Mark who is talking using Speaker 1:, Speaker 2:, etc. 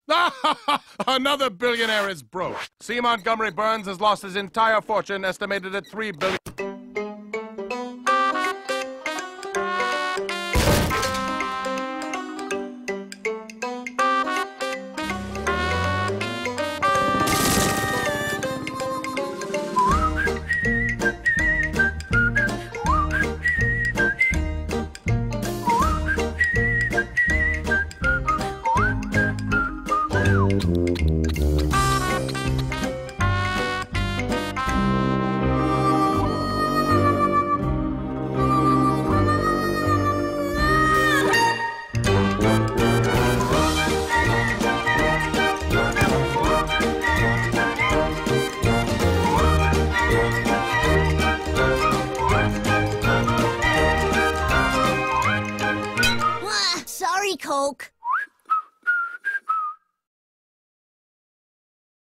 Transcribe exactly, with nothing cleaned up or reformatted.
Speaker 1: Another billionaire is broke. C. Montgomery Burns has lost his entire fortune, estimated at three billion.